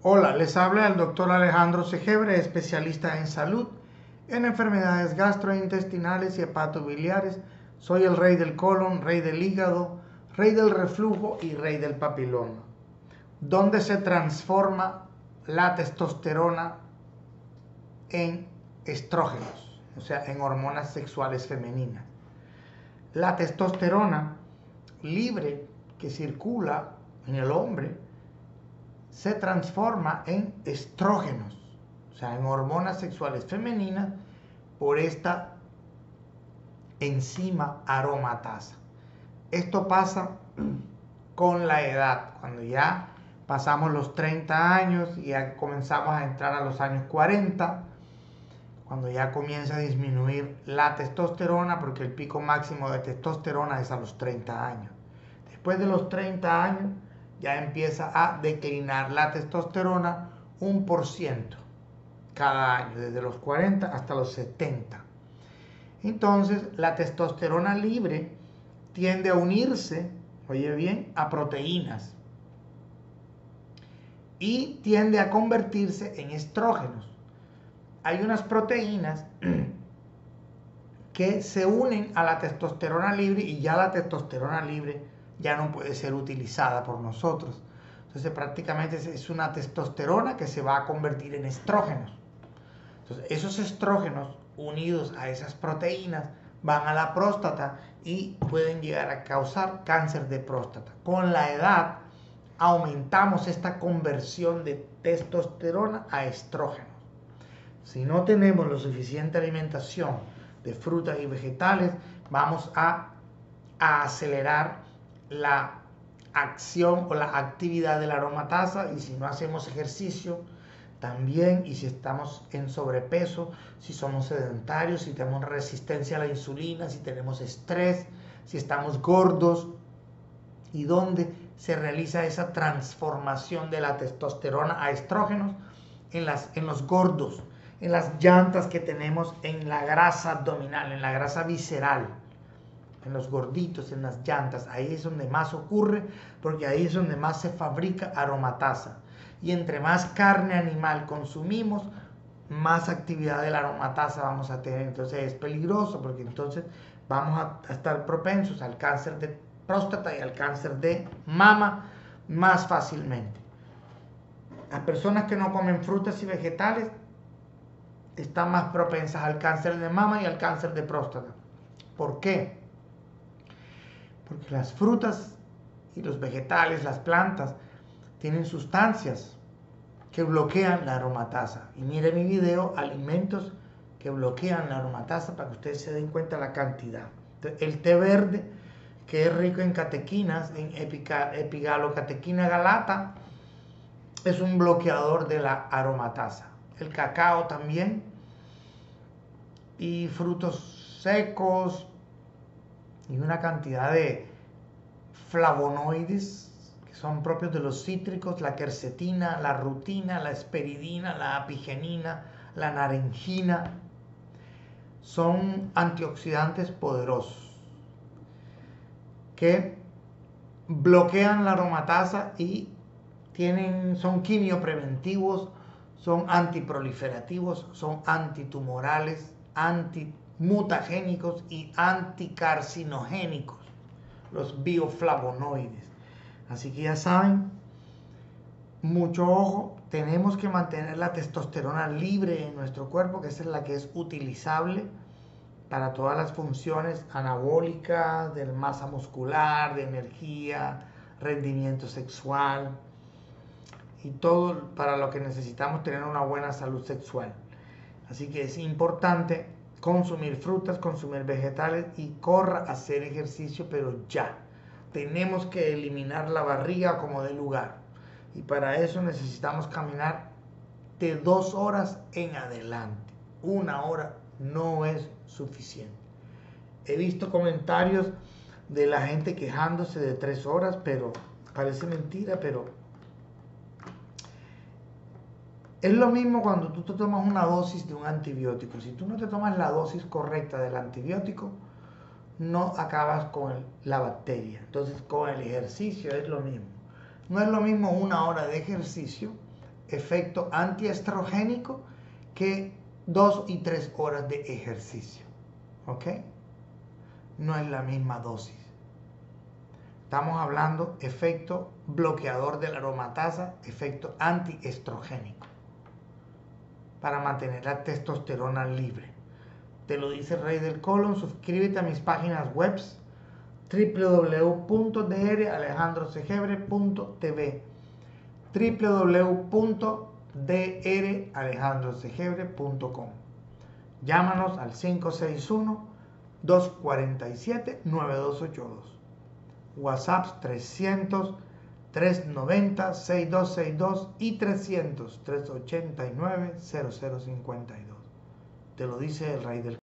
Hola, les habla el doctor Alejandro Segebre, especialista en salud, en enfermedades gastrointestinales y hepatobiliares. Soy el rey del colon, rey del hígado, rey del reflujo y rey del papiloma, donde se transforma la testosterona en estrógenos, o sea, en hormonas sexuales femeninas. La testosterona libre que circula en el hombre se transforma en estrógenos, o sea, en hormonas sexuales femeninas por esta enzima aromatasa. Esto pasa con la edad, cuando ya pasamos los 30 años y ya comenzamos a entrar a los años 40, cuando ya comienza a disminuir la testosterona, porque el pico máximo de testosterona es a los 30 años. Después de los 30 años ya empieza a declinar la testosterona 1% cada año, desde los 40 hasta los 70. Entonces, la testosterona libre tiende a unirse, oye bien, a proteínas y tiende a convertirse en estrógenos. Hay unas proteínas que se unen a la testosterona libre y ya la testosterona libre ya no puede ser utilizada por nosotros. Entonces prácticamente es una testosterona que se va a convertir en estrógenos. Entonces esos estrógenos unidos a esas proteínas van a la próstata y pueden llegar a causar cáncer de próstata. Con la edad aumentamos esta conversión de testosterona a estrógenos. Si no tenemos lo suficiente alimentación de frutas y vegetales, vamos a acelerar la acción o la actividad de la aromatasa, y si no hacemos ejercicio también, y si estamos en sobrepeso, si somos sedentarios, si tenemos resistencia a la insulina, si tenemos estrés, si estamos gordos, y donde se realiza esa transformación de la testosterona a estrógenos en los gordos, en las llantas que tenemos, en la grasa abdominal, en la grasa visceral, en los gorditos, en las llantas. Ahí es donde más ocurre, porque ahí es donde más se fabrica aromatasa. Y entre más carne animal consumimos, más actividad de la aromatasa vamos a tener. Entonces es peligroso, porque entonces vamos a estar propensos al cáncer de próstata y al cáncer de mama más fácilmente. Las personas que no comen frutas y vegetales están más propensas al cáncer de mama y al cáncer de próstata. ¿Por qué? Porque las frutas y los vegetales, las plantas, tienen sustancias que bloquean la aromatasa. Y mire mi video, alimentos que bloquean la aromatasa, para que ustedes se den cuenta la cantidad. El té verde, que es rico en catequinas, en epigalocatequina galata, es un bloqueador de la aromatasa. El cacao también, y frutos secos, y una cantidad de flavonoides que son propios de los cítricos, la quercetina, la rutina, la esperidina, la apigenina, la naringina, son antioxidantes poderosos que bloquean la aromatasa y son quimiopreventivos, son antiproliferativos, son antitumorales, antimutagénicos y anticarcinogénicos, los bioflavonoides. Así que ya saben, mucho ojo, tenemos que mantener la testosterona libre en nuestro cuerpo, que esa es la que es utilizable para todas las funciones anabólicas, de masa muscular, de energía, rendimiento sexual y todo para lo que necesitamos tener una buena salud sexual. Así que es importante consumir frutas, consumir vegetales y corra a hacer ejercicio, pero ya. Tenemos que eliminar la barriga como de lugar. Y para eso necesitamos caminar de 2 horas en adelante. 1 hora no es suficiente. He visto comentarios de la gente quejándose de 3 horas, pero parece mentira, pero es lo mismo cuando tú te tomas una dosis de un antibiótico. Si tú no te tomas la dosis correcta del antibiótico, no acabas con la bacteria. Entonces con el ejercicio es lo mismo. No es lo mismo 1 hora de ejercicio efecto antiestrogénico que 2 y 3 horas de ejercicio. ¿Ok? No es la misma dosis. Estamos hablando efecto bloqueador de la aromatasa, efecto antiestrogénico, para mantener la testosterona libre. Te lo dice el Rey del Colon. Suscríbete a mis páginas web www.dralejandrosegebre.tv, www.dralejandrosegebre.com. Llámanos al 561-247-9282. WhatsApp 300-390-6262 y 300-389-0052. Te lo dice el Rey del